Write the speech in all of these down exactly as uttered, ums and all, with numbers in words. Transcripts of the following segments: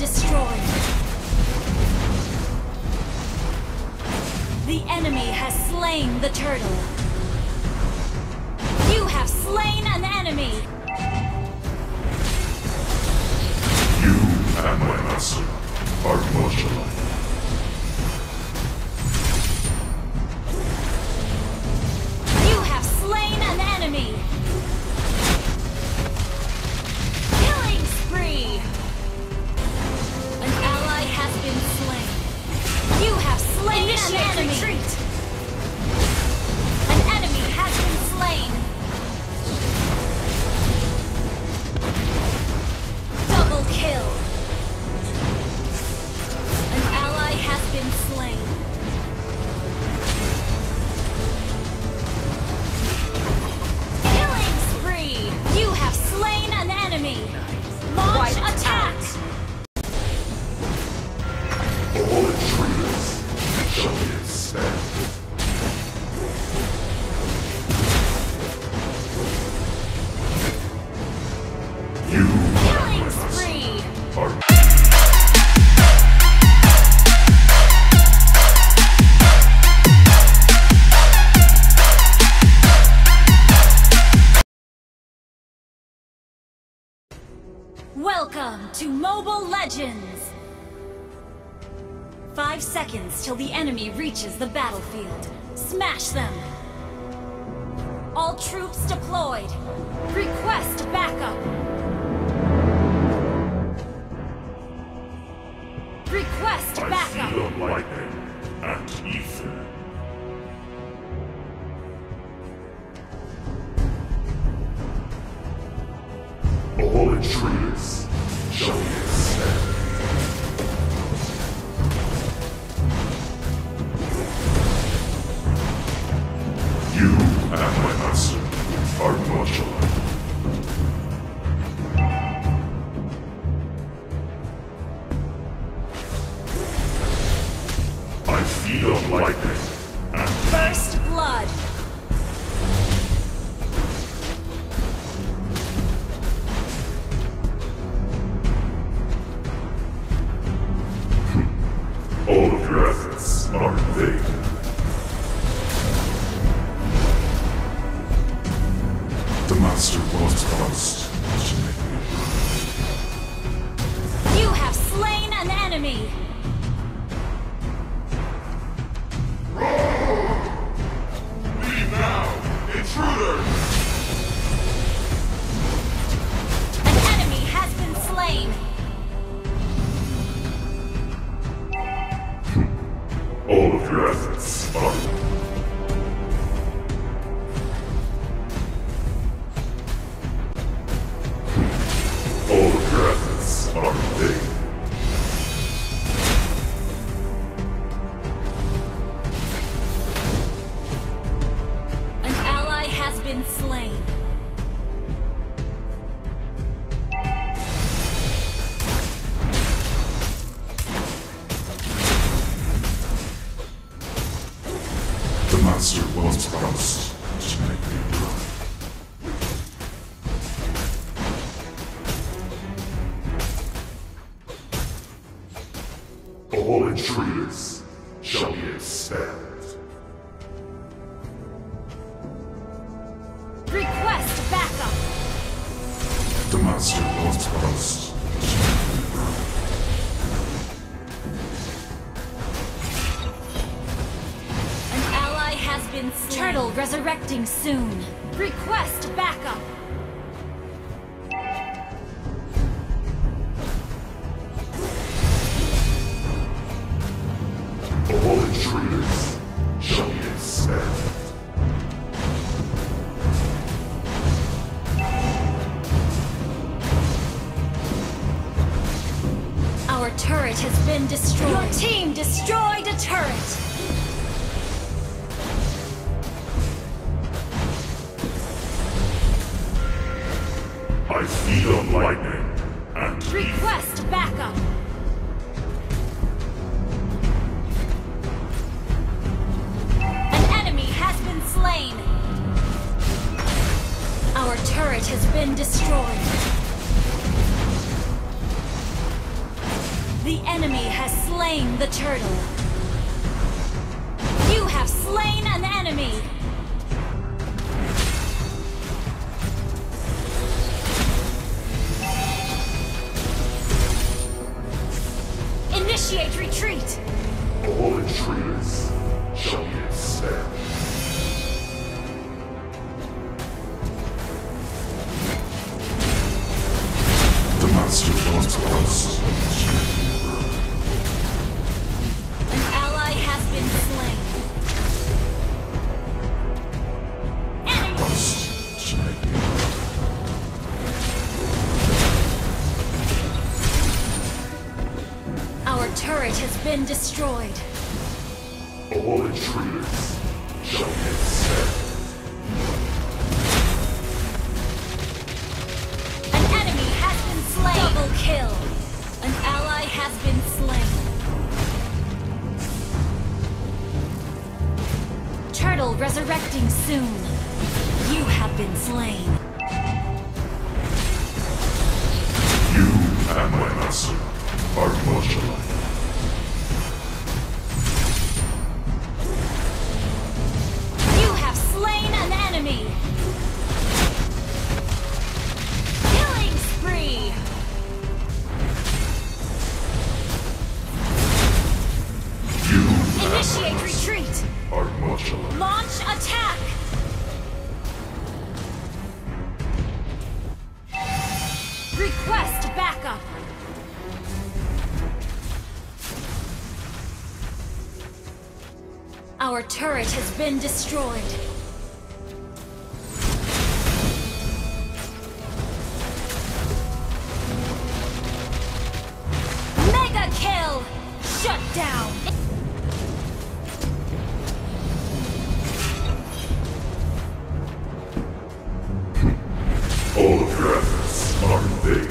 destroyed. The enemy has slain the turtle. You have slain an enemy. You and my master are much alike. You have slain an enemy. Killing spree. An ally has been slain. You have slain Initiate an enemy. retreat. An enemy has been slain. Double kill. An ally has been slain. Killing spree. You have slain an enemy. Launch Wipe attack. All intruders shall be expelled. You and my Killing master spree. are Welcome to Mobile Legends! Five seconds till the enemy reaches the battlefield. Smash them! All troops deployed. Request backup. Request I backup. feel lightning and ether. All intruders shall be expelled. You and my master are much alike. I feel lightning and First blood. all of your efforts are in vain. The master was promised to make me proud. You have slain an enemy. Leave now, intruder! An enemy has been slain. All of your efforts are all of your efforts are in vain. An ally has been slain. The master was promised to make me proud. All intruders shall be expelled. Request backup. The master was promised to make me proud. An ally has been slain. Turtle resurrecting soon. Request backup. All intruders shall be expelled. Our turret has been destroyed. Your team destroyed a turret. I feel lightning and ether. Request backup. An enemy has been slain. Our turret has been destroyed. The enemy has slain the turtle. You have slain an enemy. Initiate retreat. All intruders shall be ensnared. The master wants us. An ally has been slain. Enemy. Us to make me. Our turret has been destroyed. All intruders shall be ensnared. An enemy has been slain. Double kill. An ally has been slain. Turtle resurrecting soon. You have been slain. You and my master are much alike. You have slain an enemy. Killing spree. You Initiate and my master retreat. are much alike. Launch attack. Request backup. Our turret has been destroyed. Mega kill! Shut down! All of your efforts are in vain.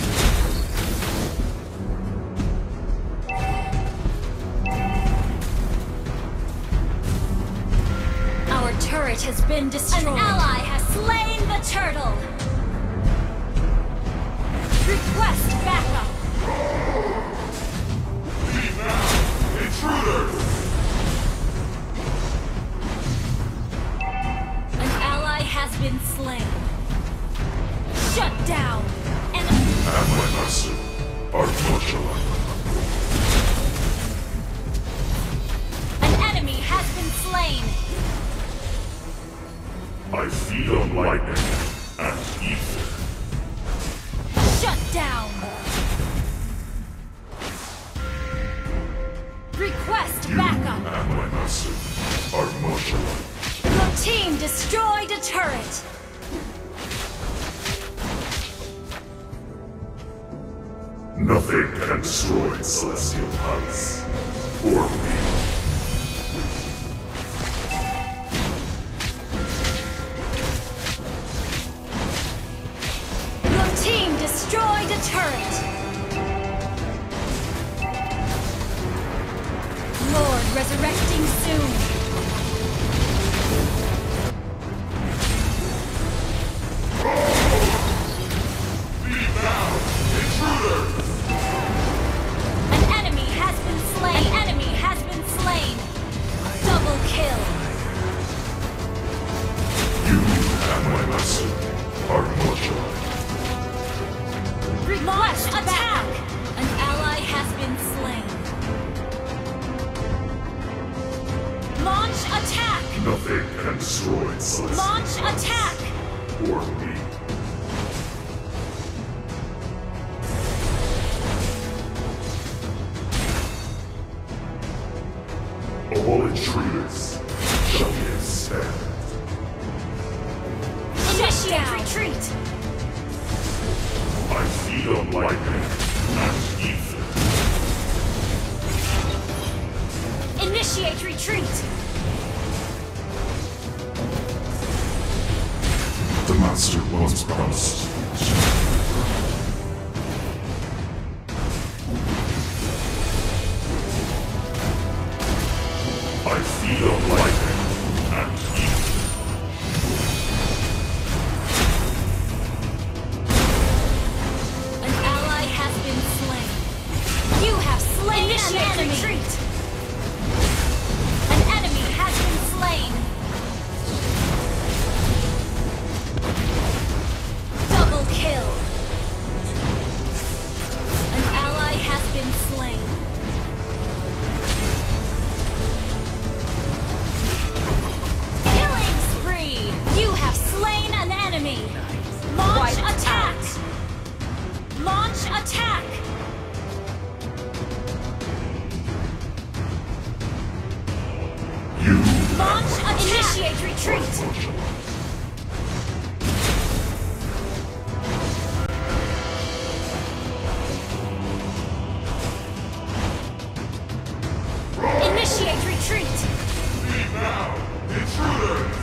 Our turret has been destroyed. An ally has slain the turtle. Request backup. Leave now, intruders! An ally has been slain. Shut down. Enemy. And my master are much alike. An enemy has been slain. I feed on lightning and ether. Shut down. Request backup. And my master are much alike. Your team destroyed a turret. Nothing can destroy Celestial Palace or me. Your team destroyed a turret. Lord resurrecting soon. Leave now, intruders! An enemy has been slain. An enemy has been slain. Double kill. You and my master are much alike. Launch attack. An ally has been slain. Launch attack. Nothing can destroy Celestial Launch Palace attack. or me. All intruders shall be ensnared. Initiate retreat. I feed on lightning and ether. Initiate retreat. The master once promised. I feed on lightning and ether. An ally has been slain. You have slain Initiate retreat! An enemy has been slain! Double kill! An ally has been slain. Killing spree! You have slain an enemy! Launch Wipe attack! out. Launch attack! You Launch attack! Initiate retreat! Initiate retreat! leave now! Intruders!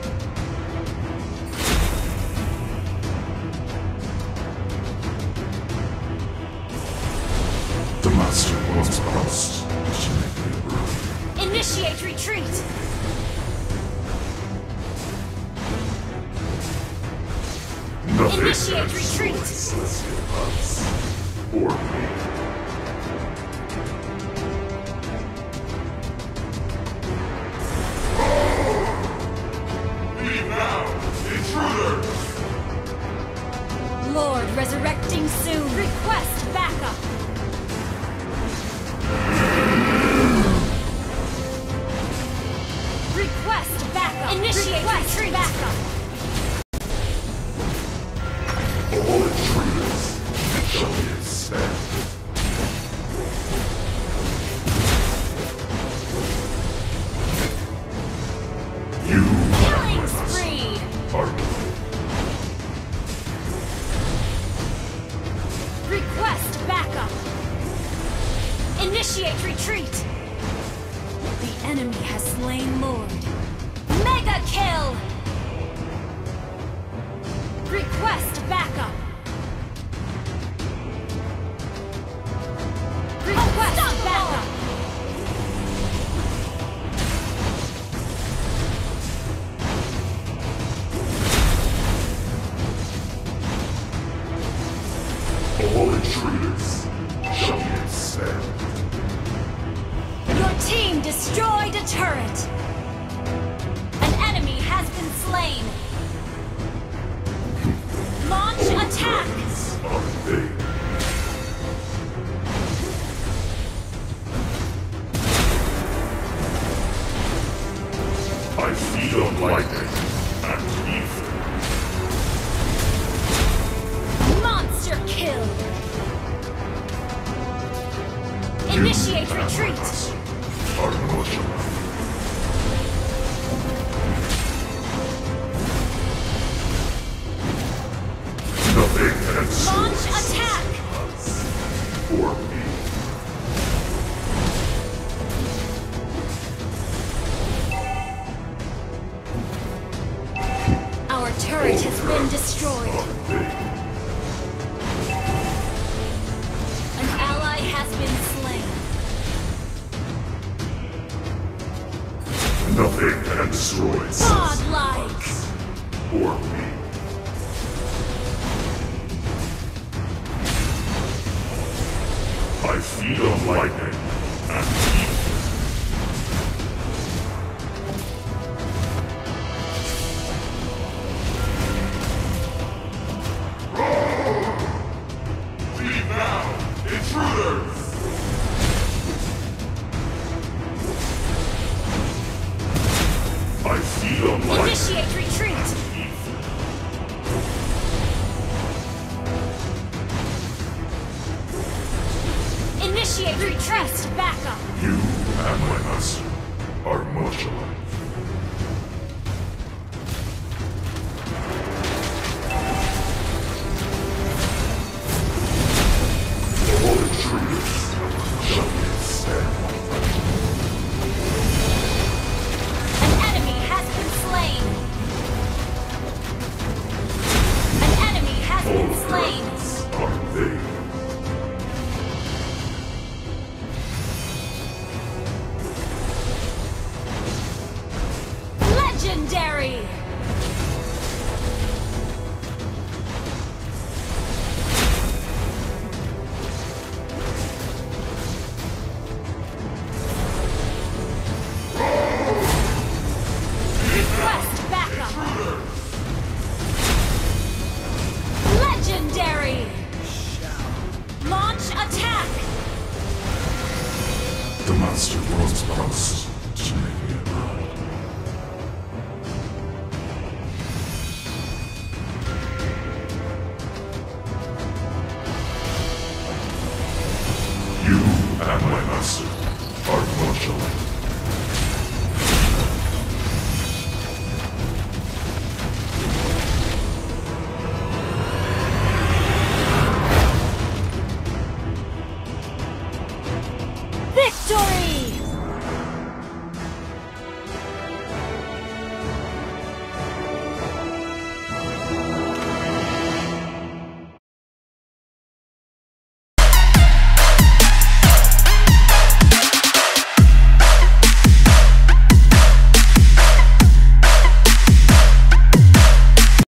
The master was crossed. She may be ruined. Initiate retreat! Nothing Initiate can retreat. destroy Celestial House. Or me. Leave now! Intruders! Lord resurrecting soon! Request backup! Request backup! Initiate retreat! Backup! All intruders shall be expelled. You Killing spree! are Request backup! Initiate retreat! The enemy has slain Lord. Mega kill! Request backup! Request backup! all intruders shall be expelled. Your team destroyed a turret! An enemy has been slain! Launch attack! Are they? I feed on lightning and ether. Monster kill! Initiate You and retreat! us are modular. Nothing can Launch destroy attack! us or me. Our turret has been destroyed. Are they? An ally has been slain. Nothing can destroy Godlike! or me. I feed on lightning and ether. Leave now, intruders! I feed on lightning. Initiate retreat! Initiate retreat! Backup! You and my master are much alike. All intruders shall be expelled. An enemy has been slain! An enemy has All been slain! dragons are they. The master was promised to make me a bride. You and my master are much alike. Victory!